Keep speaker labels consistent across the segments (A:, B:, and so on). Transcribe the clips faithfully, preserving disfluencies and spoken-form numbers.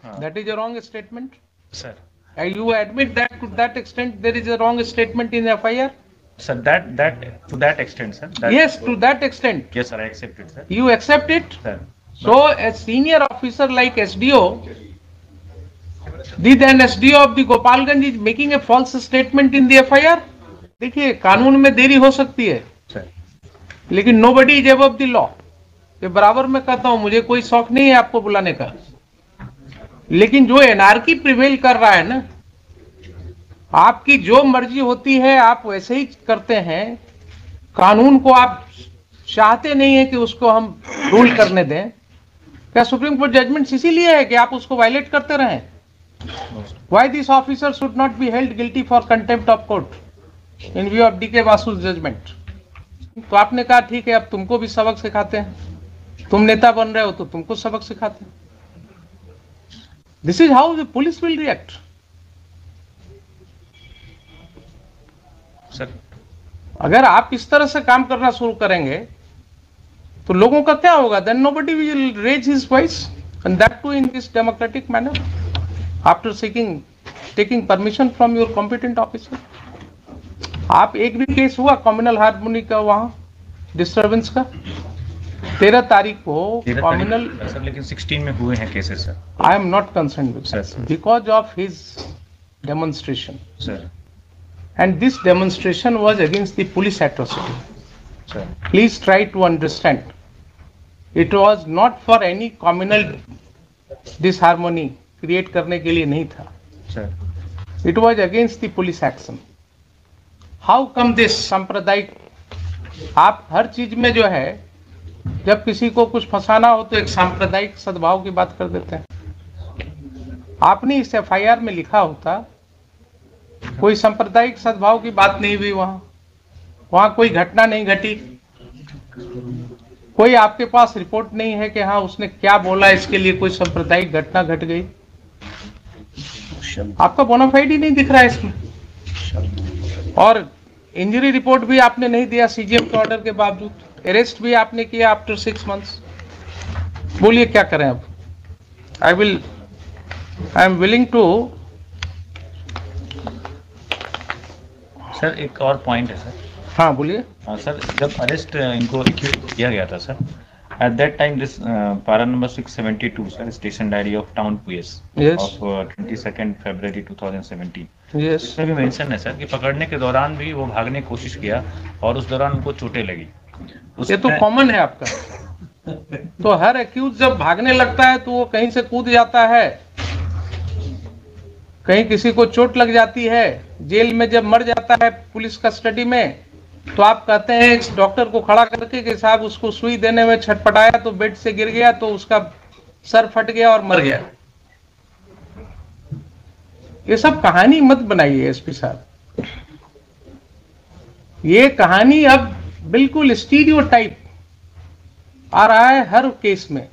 A: That is a wrong statement.
B: Sir.
A: And you admit that to that extent there is a wrong statement in F I R?
B: Sir, that that to that extent, sir. That,
A: Yes, to that extent.
B: Yes, sir. I accept it, sir.
A: You accept it?
B: Sir.
A: So a senior officer like S D O, the then S D O of the Gopalganj is making a false statement in the F I R. देखिए कानून में देरी हो सकती है,
B: Sir.
A: लेकिन nobody is above the law. ये बराबर मैं कहता हूं, मुझे कोई शौक नहीं है आपको बुलाने का, लेकिन जो एनार्की प्रिवेल कर रहा है ना, आपकी जो मर्जी होती है आप वैसे ही करते हैं, कानून को आप चाहते नहीं है कि उसको हम रूल करने दें। क्या सुप्रीम कोर्ट जजमेंट इसीलिए है कि आप उसको वायलेट करते रहें? Why this officer should not be held guilty for contempt of court in view of D K Basu's judgment? तो आपने कहा ठीक है, अब तुमको भी सबक सिखाते हैं, तुम नेता बन रहे हो तो तुमको सबक सिखाते हैं। This is how the police will react.
B: Sir,
A: अगर आप इस तरह से काम करना शुरू करेंगे तो लोगों का क्या होगा? Then nobody will raise his voice, and that too in this democratic manner, after seeking taking permission from your competent officer. आप एक भी केस हुआ कम्युनल हार्मोनी का वहां डिस्टर्बेंस का? तेरह तारीख को कम्युनल,
B: सर लेकिन सोलह में हुए हैं cases sir.
A: I am not concern with because of his demonstration
B: sir,
A: and this demonstration was against the police atrocity.
B: Sir.
A: Please try to understand. It was not for any communal disharmony create करने के लिए नहीं था.
B: Sir.
A: It was against the police action. How come this सांप्रदायिक? आप हर चीज में जो है, जब किसी को कुछ फंसाना हो तो एक सांप्रदायिक सद्भाव की बात कर देते हैं। आपने इस एफ आई आर में लिखा होता कोई सांप्रदायिक सद्भाव की बात नहीं हुई, वहां वहां कोई घटना नहीं घटी, कोई आपके पास रिपोर्ट नहीं है कि हाँ उसने क्या बोला, इसके लिए कोई सांप्रदायिक घटना घट गई। आपका बोनाफाइड ही नहीं दिख रहा है इसमें, और इंजरी रिपोर्ट भी आपने नहीं दिया सीजीएम के ऑर्डर के बावजूद। अरेस्ट भी आपने किया आफ्टर सिक्स मंथ्स। बोलिए क्या करें अब? I will I am willing to.
B: Sir एक और पॉइंट है सर।
A: हाँ बोलिए।
B: हाँ सर, जब अरेस्ट इनको एक्यूज किया गया था sir, at that time this para number six seventy two sir, station diary of town police of twenty second February two thousand seventeen,
A: yes.
B: इसमें भी मेंशन है सर कि पकड़ने के दौरान भी वो भागने की कोशिश किया और उस दौरान उनको चोटें लगी।
A: ये तो कॉमन है आपका। तो हर एक्यूज जब भागने लगता है तो वो कहीं से कूद जाता है, कहीं किसी को चोट लग जाती है, जेल में जब मर जाता है पुलिस कस्टडी में, तो आप कहते हैं इस डॉक्टर को खड़ा करके कि साहब उसको सुई देने में छटपटाया तो बेड से गिर गया तो उसका सर फट गया और मर गया। ये सब कहानी मत बनाइए एसपी साहब, ये कहानी अब बिल्कुल स्टीरियोटाइप आ रहा है हर केस में।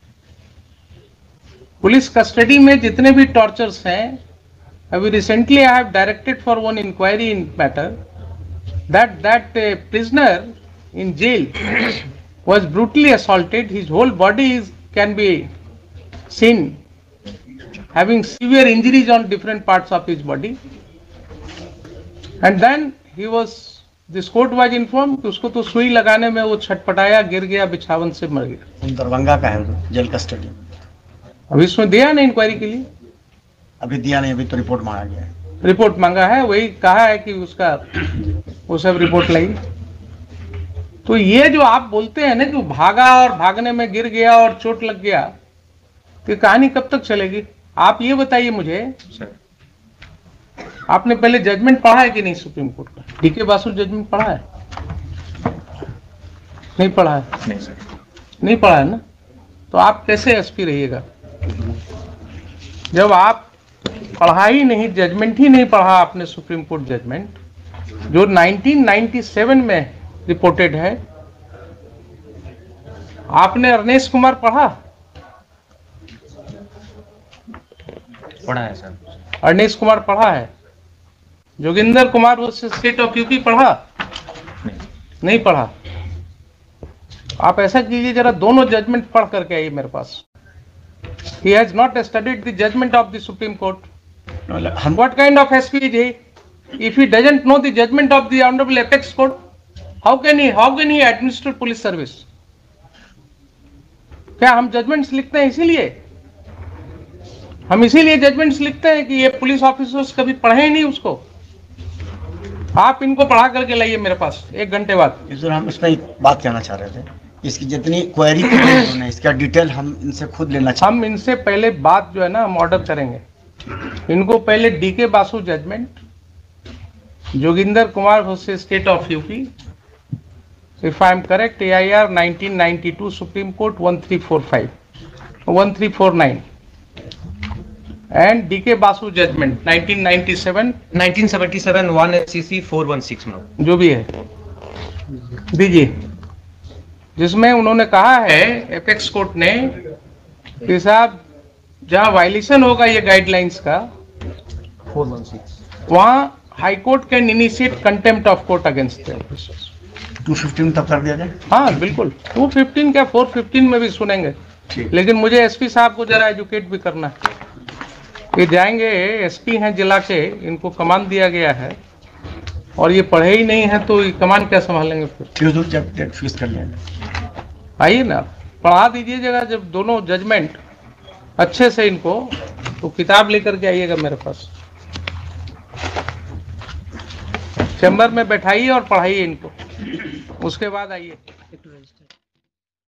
A: पुलिस कस्टडी में जितने भी टॉर्चर्स हैं, अभी recently I have directed for one inquiry in matter that that prisoner in jail was brutally assaulted. His whole body is can be seen having severe injuries on different parts of his body, and then he was this court was informed कि उसको तो सुई लगाने में वो छटपटाया, गिर गया, बिछावन से मर गया।
C: दरभंगा का है जेल कस्टडी।
A: अभी इसमें दिया ना इंक्वायरी के लिए?
C: अभी दिया नहीं, अभी तो रिपोर्ट मांगा गया है।
A: रिपोर्ट मांगा है, वही कहा है कि उसका वो सब रिपोर्ट लाई। तो ये जो आप बोलते हैं ना कि भागा और भागने में गिर गया और चोट लग गया, तो कहानी कब तक चलेगी? आप ये बताइए मुझे, आपने पहले जजमेंट पढ़ा है कि नहीं सुप्रीम कोर्ट का? डीके बासु जजमेंट पढ़ा है? नहीं पढ़ा है?
B: नहीं सर,
A: नहीं पढ़ा है ना? तो आप कैसे एसपी रहिएगा जब आप पढ़ा ही नहीं, जजमेंट ही नहीं पढ़ा आपने सुप्रीम कोर्ट जजमेंट जो नाइनटीन नाइंटी सेवन में रिपोर्टेड है। आपने अरनेश कुमार पढ़ा?
B: पढ़ा है सर।
A: अरनेश कुमार पढ़ा है? जोगिंदर कुमार वो स्टेट ऑफ यूपी पढ़ा?
B: नहीं,
A: नहीं पढ़ा। आप ऐसा कीजिए, जरा दोनों जजमेंट पढ़ करके आइए मेरे पास। He has not studied the judgment of the Supreme Court.
C: No, like, हम
A: What kind of S P is he? If he doesn't know the judgment of the Honorable Apex Court, how can he how can he administer police service? क्या हम judgements लिखते हैं इसीलिए? हम इसीलिए judgements लिखते हैं कि ये पुलिस ऑफिसर्स कभी पढ़े ही नहीं उसको। आप इनको पढ़ा करके लाइए मेरे पास एक घंटे बाद।
C: इस हम इसमें एक बात कहना चाह रहे थे, इसकी जितनी क्वेरी की गई उन्होंने, इसका डिटेल हम इनसे खुद लेना चाहते
A: हम इनसे पहले बात जो है ना हम ऑर्डर करेंगे। इनको पहले D K Basu judgment, Joginder Kumar versus state of UP, if I am correct, A I R nineteen ninety two, supreme court one three four five, one three four nine, and D K Basu judgment nineteen ninety seven,
D: nineteen seventy seven one S C C four one six में
A: जो भी है दीजिए, जिसमें उन्होंने कहा है apex court ने कि साहब जहां वायलेशन होगा ये गाइडलाइंस का
D: फोर वन सिक्स,
A: वहां high court can initiate contempt of court against the officers.
C: Two fifteen तक कर दिया जाए।
A: हाँ बिल्कुल, टू फिफ्टीन क्या फोर फिफ्टीन में भी सुनेंगे, लेकिन मुझे एसपी साहब को जरा एजुकेट भी करना है। ये जाएंगे, एसपी हैं जिला के, इनको कमान दिया गया है और ये पढ़े ही नहीं है तो ये कमान क्या संभालेंगे फिर?
C: ठीक है, जब डेट फिक्स कर लेंगे।
A: आइए ना, पढ़ा दीजिएगा जब दोनों जजमेंट अच्छे से इनको, तो किताब लेकर के आइएगा मेरे पास, चैम्बर में बैठाइए और पढ़ाइए इनको, उसके बाद आइए।